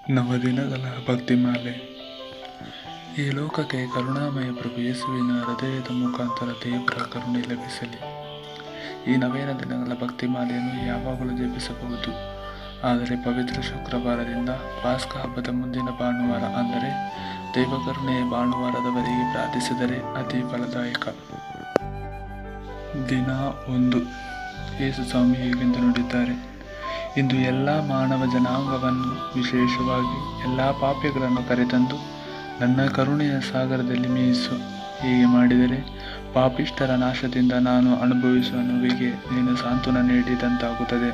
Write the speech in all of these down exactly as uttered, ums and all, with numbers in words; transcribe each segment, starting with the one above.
ನವದಿನಗಳ ಭಕ್ತಿಮಾಲೆ. ಈ ಲೋಕಕ್ಕೆ ಕರುಣಾಮಯ ಪ್ರಭು ಯೇಸುವಿನ ಹೃದಯದ ಮುಖಾಂತರ ದೇವರ ಕರುಣೆ ಲಭಿಸಲಿ. ಈ ನವೇನ ದಿನಗಳ ಭಕ್ತಿಮಾಲೆಯನ್ನು ಯಾವಾಗಲೂ ಜಪಿಸಬಹುದು. ಆದರೆ ಪವಿತ್ರ ಶುಕ್ರವಾರದಿಂದ ಪಾಸ್ಕ ಹಬ್ಬದ ಮುಂದಿನ ಭಾನುವಾರ ಅಂದರೆ ದೈವಕರುಣೆಯ ಭಾನುವಾರದವರೆಗೆ ಪ್ರಾರ್ಥಿಸಿದರೆ ಅತಿ ಫಲದಾಯಕ. ದಿನ ಒಂದು. ಯೇಸು ಸ್ವಾಮಿ ಹೀಗೆಂದು ನುಡಿದ್ದಾರೆ: ಇಂದು ಎಲ್ಲ ಮಾನವ ಜನಾಂಗವನ್ನು, ವಿಶೇಷವಾಗಿ ಎಲ್ಲ ಪಾಪಿಗಳನ್ನು ಕರೆತಂದು ನನ್ನ ಕರುಣೆಯ ಸಾಗರದಲ್ಲಿ ಮೀಸು. ಹೀಗೆ ಮಾಡಿದರೆ ಪಾಪಿಷ್ಠರ ನಾಶದಿಂದ ನಾನು ಅನುಭವಿಸುವ ನೋವಿಗೆ ನೀನು ಸಾಂತ್ವನ ನೀಡಿದಂತಾಗುತ್ತದೆ.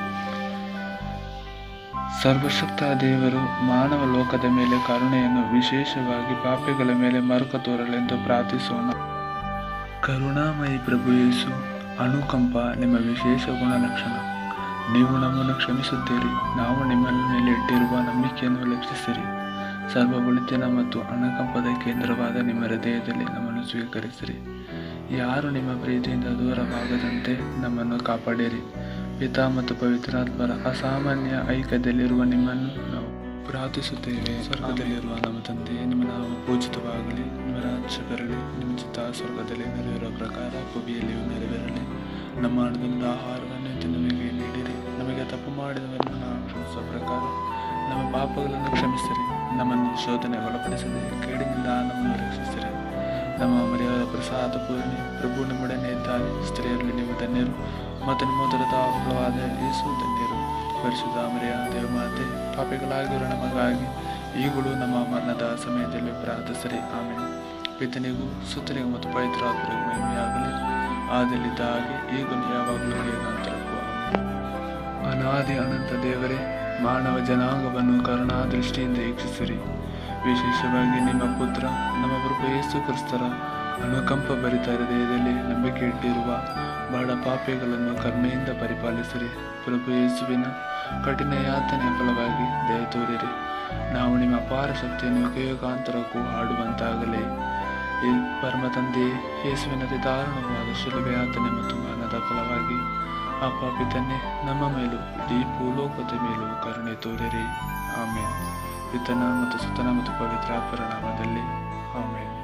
ಸರ್ವಶಕ್ತ ದೇವರು ಮಾನವ ಲೋಕದ ಮೇಲೆ ಕರುಣೆಯನ್ನು, ವಿಶೇಷವಾಗಿ ಪಾಪಿಗಳ ಮೇಲೆ ಮರುಕ ತೋರಲೆಂದು ಪ್ರಾರ್ಥಿಸೋಣ. ಕರುಣಾಮಯಿ ಪ್ರಭು ಯೇಸು, ಅನುಕಂಪ ನಿಮ್ಮ ವಿಶೇಷ ಗುಣಲಕ್ಷಣ. ನೀವು ನಮ್ಮನ್ನು ಕ್ಷಮಿಸುತ್ತೀರಿ. ನಾವು ನಿಮ್ಮ ಮೇಲೆ ಇಟ್ಟಿರುವ ನಂಬಿಕೆಯನ್ನು ಲಕ್ಷಿಸಿರಿ. ಸರ್ವ ಒಳಿತಿನ ಮತ್ತು ಅನುಕಂಪದ ಕೇಂದ್ರವಾದ ನಿಮ್ಮ ಹೃದಯದಲ್ಲಿ ನಮ್ಮನ್ನು ಸ್ವೀಕರಿಸಿರಿ. ಯಾರು ನಿಮ್ಮ ಪ್ರೀತಿಯಿಂದ ದೂರವಾಗದಂತೆ ನಮ್ಮನ್ನು ಕಾಪಾಡಿರಿ. ಪಿತಾ ಮತ್ತು ಪವಿತ್ರಾತ್ಮರ ಅಸಾಮಾನ್ಯ ಐಕ್ಯದಲ್ಲಿರುವ ನಿಮ್ಮನ್ನು ನಾವು ಪ್ರಾರ್ಥಿಸುತ್ತೇವೆ. ಸ್ವರ್ಗದಲ್ಲಿರುವ ನಮ್ಮ ತಂದೆ, ನಿಮ್ಮ ನಾಮ ಪೂಜಿತವಾಗಲಿ, ನಿಮ್ಮ ರಾಜ್ಯ ಬರಲಿ, ನಿಮ್ಮ ಚಿತ್ತ ಸ್ವರ್ಗದಲ್ಲಿ ನೆರವೇರುವ ಪ್ರಕಾರ ಭೂಮಿಯಲ್ಲಿಯೂ ನೆರವೇರಲಿ. ನಮ್ಮ ಹಣದಿಂದ ಆಹಾರವನ್ನು ನಮಗೆ ನೀಡಿರಿ. ನಮಗೆ ತಪ್ಪು ಮಾಡಿದವರನ್ನು ನಾವು ಕ್ಷಮಿಸುವ ಪ್ರಕಾರ ನಮ್ಮ ಪಾಪಗಳನ್ನು ಕ್ಷಮಿಸಿರಿ. ನಮ್ಮನ್ನು ಶೋಧನೆಗೆ ಒಳಪಡಿಸದೆ ಕೇಡಿನಿಂದ ನಮ್ಮನ್ನು ರಕ್ಷಿಸಿರಿ. ನಮ್ಮ ಮರ್ಯಾದ ಪ್ರಸಾದ ಪೂರ್ಣಿ ಪ್ರಭು ನಿಮ್ಮೊಡನೆ ಇದ್ದಾನೆ. ಸ್ತ್ರೀಯರಲ್ಲಿ ನೀವು ಧನ್ಯರು ಮತ್ತು ನಿಮ್ಮ ಉದರದ ಫಲವಾದ ಯೇಸು ಧನ್ಯರು. ಪರಿಶುದ್ಧ ಮರಿಯ ದೇವಮಾತೆ, ಪಾಪಿಗಳಾಗಿರೋ ನಮಗಾಗಿ ಈಗಲೂ ನಮ್ಮ ಮರಣದ ಸಮಯದಲ್ಲಿ ಪ್ರಾರ್ಥಿಸಿರಿ. ಆಮೇಲೆ ಪಿತನಿಗೂ ಸುತ್ತನಿಗೂ ಮತ್ತು ಪವಿತ್ರಾತ್ಮರಿಗೂ ಮಹಿಮೆಯಾಗಲಿ, ಆದಲ್ಲಿದ್ದ ಹಾಗೆ ಈಗಲೂ ಯಾವಾಗಲೂ ಹೇಗಾಂತರಕ್ಕೂ. ಅನಾದಿ ಅನಂತ ದೇವರೇ, ಮಾನವ ಜನಾಂಗವನ್ನು ಕರುಣಾ ದೃಷ್ಟಿಯಿಂದ ವೀಕ್ಷಿಸಿರಿ. ವಿಶೇಷವಾಗಿ ನಿಮ್ಮ ಪುತ್ರ ನಮ್ಮ ಪ್ರಭು ಯೇಸು ಕ್ರಿಸ್ತರ ಅನುಕಂಪ ಭರಿತ ಹೃದಯದಲ್ಲಿ ನಂಬಿಕೆ ಇಟ್ಟಿರುವ ಬಹಳ ಪಾಪಿಗಳನ್ನು ಕರುಣೆಯಿಂದ ಪರಿಪಾಲಿಸಿರಿ. ಪ್ರಭು ಯೇಸುವಿನ ಕಠಿಣ ಯಾತನೆಯ ಫಲವಾಗಿ ದಯ ತೋರಿರಿ. ನಾವು ನಿಮ್ಮ ಅಪಾರ ಶಕ್ತಿಯನ್ನು ಯುಗಯುಗಾಂತರಕ್ಕೂ ಹಾಡುವಂತಾಗಲೇ. ಈ ಪರಮ ತಂದೆ, ಯೇಸುವಿನ ಅತಿ ದಾರುಣವಾದ ಶಿಲುಬೆ ಯಾತನೆ ಮತ್ತು ಮರಣದ ಫಲವಾಗಿ ಆ ಪಾಪಿ ತನ್ನೇ ನಮ್ಮ ಮೇಲೂ ಇಡೀ ಭೂಲೋಕದ ಮೇಲೂ ಕರುಣೆ ತೋರಿರಿ. ಆಮೇಲೆ ಪಿತನ ಮತ್ತು ಸುತನ ಮತ್ತು ಪವಿತ್ರಾತ್ಮರ ನಾಮದಲ್ಲಿ ಆಮೇಲೆ.